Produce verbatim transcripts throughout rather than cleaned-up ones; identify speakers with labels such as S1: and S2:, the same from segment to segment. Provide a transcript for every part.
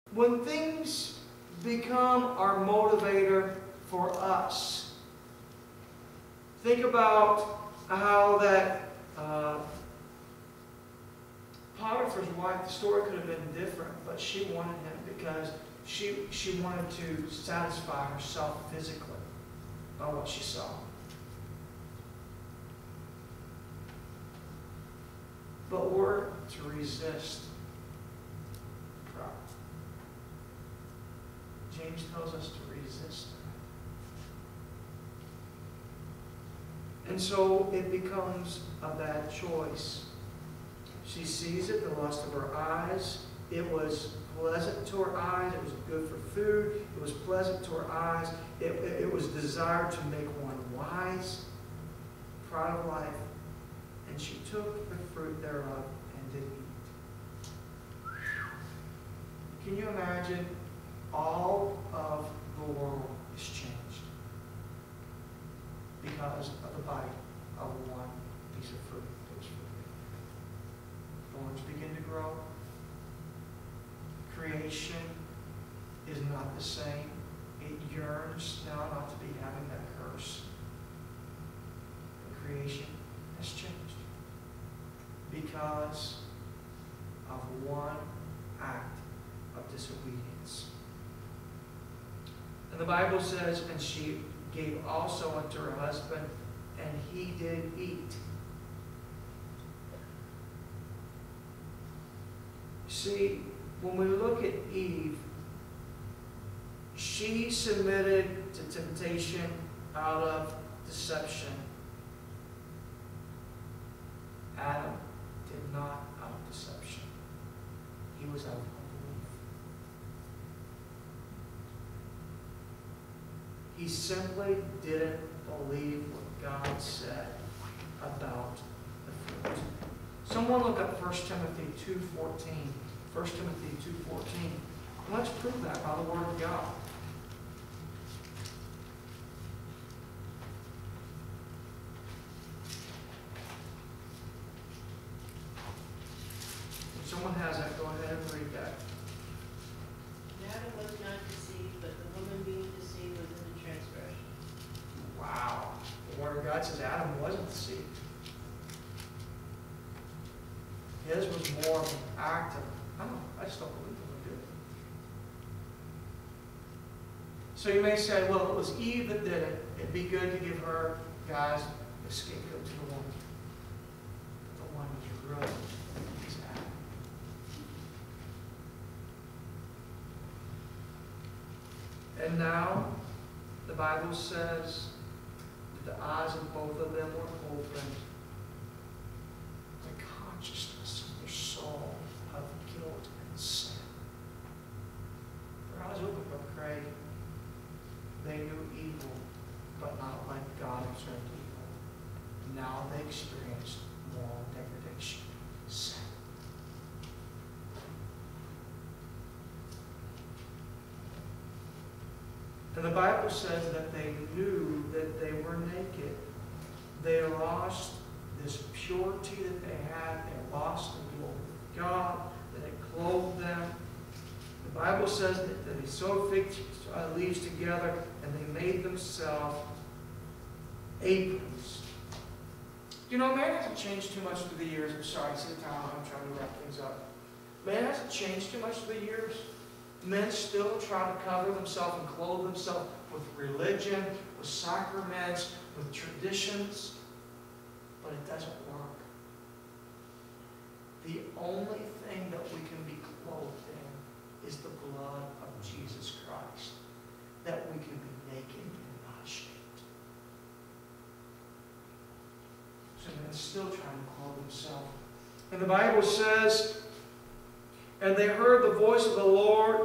S1: when things become our motivator for us, think about how that uh, Potiphar's wife, the story could have been different, but she wanted him because she, she wanted to satisfy herself physically by what she saw. But we're to resist pride. James tells us to resist that. And so it becomes a bad choice. She sees it, the lust of her eyes. It was pleasant to her eyes. It was good for food. It was pleasant to her eyes. It, it, it was desired to make one wise. Pride of life. And she took the fruit thereof and did eat. Can you imagine? All of the world is changed because of the bite of one piece of fruit that was forbidden. Thorns begin to grow. Creation is not the same. It yearns now not to be having that curse. But creation has changed because of one act of disobedience. And the Bible says, and she gave also unto her husband, and he did eat. See, when we look at Eve, she submitted to temptation out of deception. Adam did not out of deception. He was out of unbelief. He simply didn't believe what God said about the fruit. Someone look up First Timothy two fourteen. First Timothy two fourteen. Let's prove that by the Word of God. If someone has that, go ahead and read that.
S2: Adam was not deceived, but the woman being deceived was in the transgression.
S1: Wow. The Word of God says Adam wasn't deceived. His was more of an act of, I don't know, I just don't believe it would do it. So you may say, well, it was Eve that did it. It'd be good to give her, guys, the scapegoat to the woman. But the one was really is Adam. And now, the Bible says that the eyes of both of them were opened. The consciousness of their soul of guilt and sin. Their eyes opened, Brother Craig. They knew evil, but not like God observed evil. Now they experienced moral degradation, sin. And the Bible says that they knew that they were naked. They lost this purity that they had. They lost the glory of God, that it clothed them. The Bible says that, that they sewed fig leaves together and they made themselves aprons. You know, man hasn't changed too much through the years. I'm sorry, I see the time. I'm trying to wrap things up. Man hasn't changed too much through the years. Men still try to cover themselves and clothe themselves with religion, with sacraments, with traditions, but it doesn't work. The only thing that we can be clothed in is the blood of Jesus Christ, that we can be naked and not ashamed. So men still trying to clothe themselves. And the Bible says, and they heard the voice of the Lord,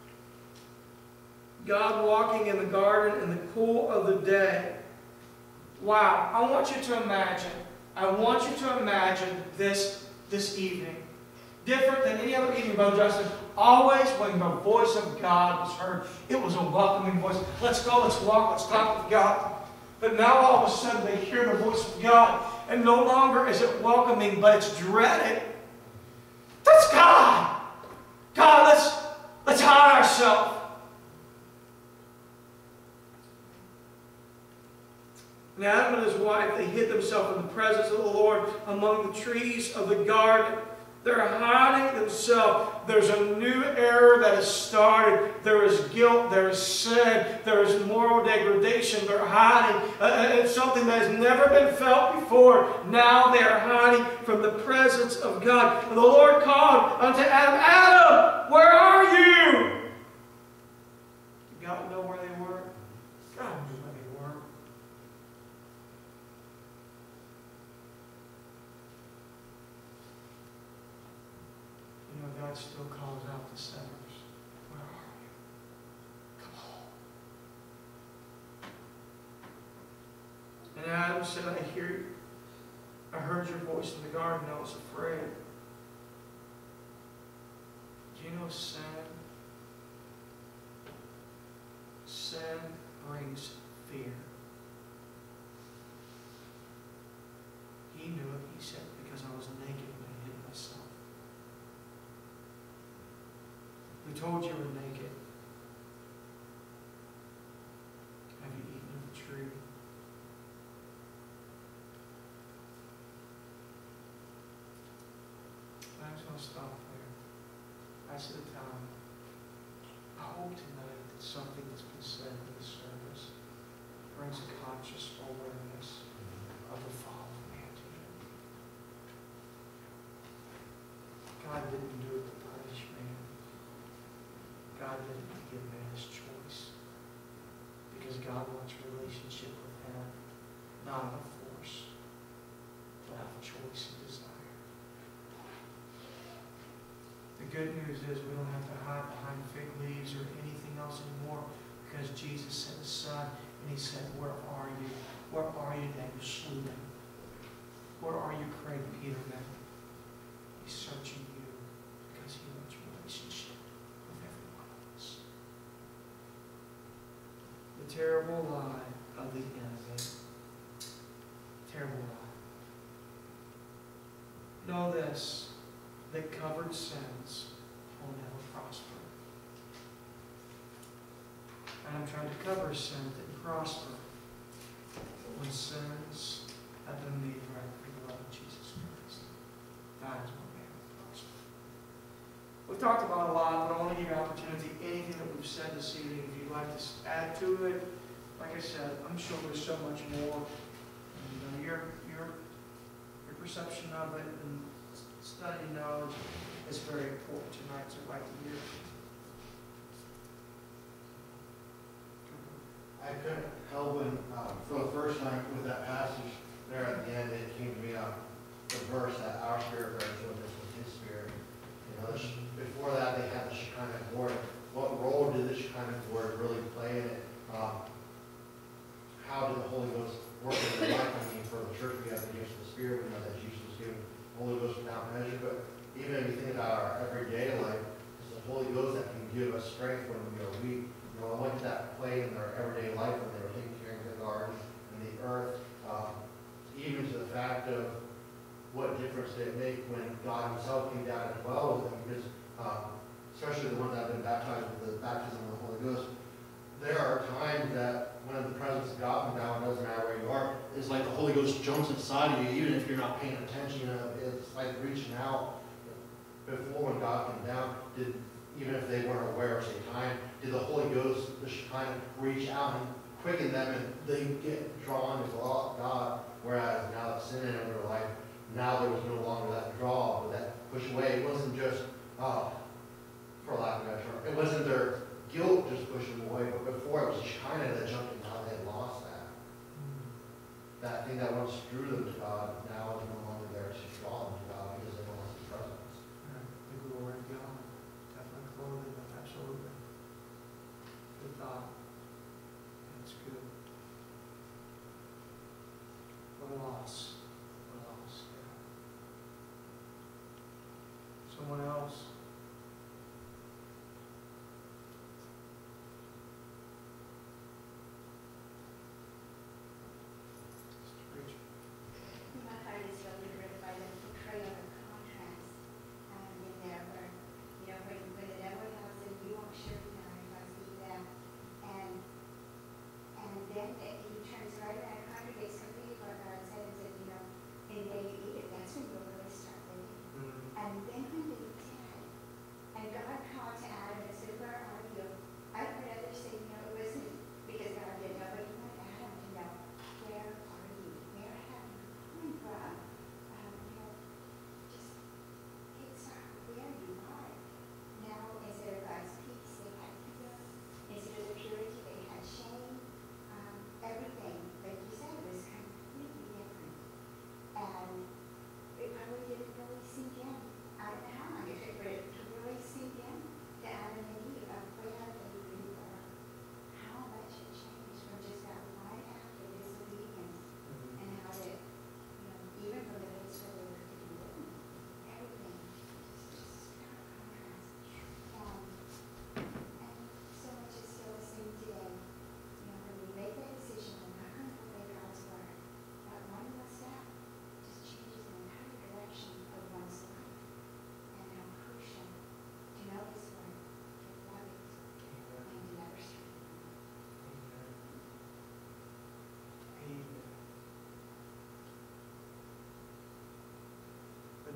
S1: God walking in the garden in the cool of the day. Wow, I want you to imagine, I want you to imagine this, this evening. Different than any other evening, Brother Justin. Always when the voice of God was heard, it was a welcoming voice. Let's go, let's walk, let's talk with God. But now all of a sudden they hear the voice of God, and no longer is it welcoming, but it's dreaded. That's God! God, let's, let's hide. thyself. And Adam and his wife, they hid themselves in the presence of the Lord among the trees of the garden. They're hiding themselves. There's a new era that has started. There is guilt. There is sin. There is moral degradation. They're hiding. Uh, it's something that has never been felt before. Now they are hiding from the presence of God. And the Lord called unto Adam, Adam, where are you? Did God know where they were? God knew where they were. You know, God still calls out the sinners. Where are you? Come on. And Adam said, I hear you. I heard your voice in the garden. I was afraid. Do you know sin? Sin brings fear. He knew it. He said, because I was naked and I hid myself. Who told you you were naked? Have you eaten of the tree? I'm just going to stop there. I see the time. I hope tonight that something that's been said in this service brings a conscious awareness of the fall of man to you. God didn't do it to punish man. God didn't give man his choice. Because God wants a relationship with him, not out of force, but out of choice and desire. The good news is we don't have to hide behind fig leaves or anything else anymore, because Jesus sent his Son, and he said, where are you? Where are you that you slew them? Where are you, Craig Peterman? He's searching you because he wants a relationship with every one of us. The terrible lie of the enemy. Terrible lie. Know this, that covered sins will never prosper. And I'm trying to cover sins that prosper. But when sins have been made right through the love of Jesus Christ, that is what makes it prosper. We've talked about a lot, but I want to give you an opportunity. Anything that we've said this evening, if you'd like to add to it, like I said, I'm sure there's so much more. And uh, your, your, your perception of it and study knowledge is very important tonight, so I'd like to hear.
S3: I couldn't help when, uh, for the first time with that passage there at the end, it came to me on the verse that our spirit bears witness with his spirit. You know, this, before that they had the Shekinah glory. What role did the Shekinah glory really play in it? Um, how did the Holy Ghost work in their life? I mean, for the church, we have the gifts of the Spirit. We know that Jesus was given the Holy Ghost without measure. But even if you think about our everyday life, it's the Holy Ghost that can give us strength when we are weak. You know, what did that play in their everyday life when they were taking care of the garden and the earth? Um, even to the fact of what difference did it make when God himself came down and dwelled with them? Because, um, especially the ones that have been baptized with the baptism of the Holy Ghost, there are times that when the presence of God comes down, it doesn't matter where you are, it's like the Holy Ghost jumps inside of you, even if you're not paying attention. You know, it's like reaching out. Before when God came down, did, even if they weren't aware of say time, did the Holy Ghost, the Shekinah, reach out and quicken them and they get drawn to God, whereas now that sin entered their life, now there was no longer that draw, but that push away. It wasn't just, uh, for lack of a better term, it wasn't their guilt just pushing them away, but before it was the Shekinah that jumped in, now they had lost that. That thing that once drew them to God, now is no longer there to draw them to God because they lost his presence.
S1: The glory of God. Definitely clothing them, absolutely. Good thought. That's good. What a loss. What a loss. Yeah. Someone else.
S4: My heart is really hurt by the portrayal of contrast um, in there where, you know, when, when the devil tells him, you won't surely not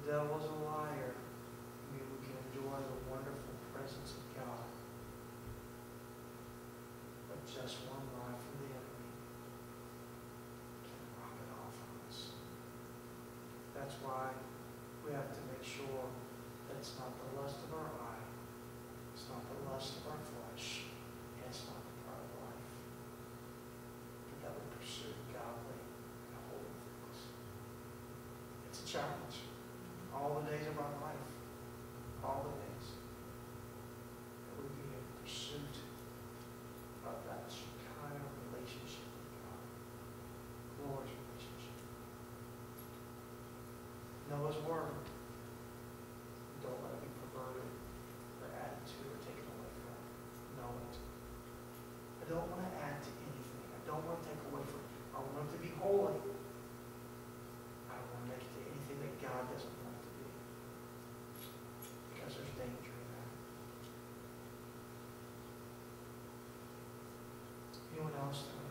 S1: devil is a liar, I mean, we can enjoy the wonderful presence of God. But just one lie from the enemy can rob it all from us. That's why we have to make sure that it's not the lust of our eye, it's not the lust of our flesh, and it's not the pride of life, but that we pursue godly and holy things. It's a challenge. All the days of our life, all the days, that we be in pursuit of that kind of relationship with God, Lord's relationship. Noah's word. Don't let it be perverted or added to or taken away from. Know it. I don't want to add to anything. I don't want to take away from it. I want it to be holy. I don't want to make it to anything that God doesn't want it to be. Because there's danger in that. Anyone else tonight?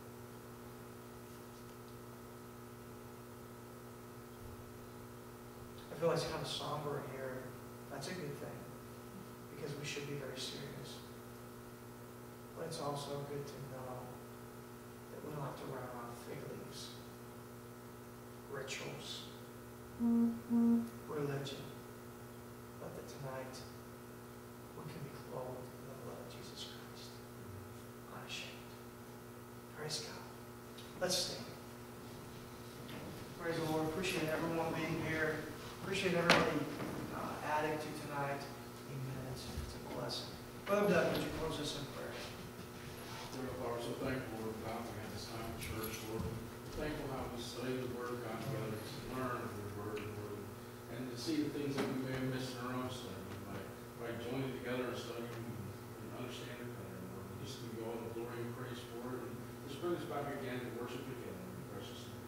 S1: I feel like it's kind of somber in here. That's a good thing, because we should be very serious. But it's also good to know that we don't have to run around fig leaves, rituals, religion, but that tonight we can be clothed in the blood of Jesus Christ, unashamed. Praise God. Let's stand. Praise the Lord. Appreciate everyone being here. Appreciate everybody uh, adding to tonight. Amen. It's, it's a blessing. Brother Doug, would you close us in prayer?
S5: Lord, we're so thankful, Lord God, we have this time in church, Lord. We're thankful how we study the Word of God together, to learn of your Word, Lord, and to see the things that we may have missed in our own study. By, by joining together and studying and understanding it better, Lord. We just give you all the glory and praise for it. And just bring us back again to worship again in your precious name.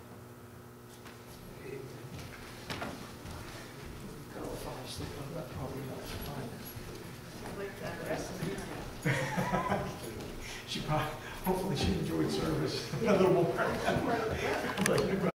S1: She probably, hopefully she enjoyed service a little more.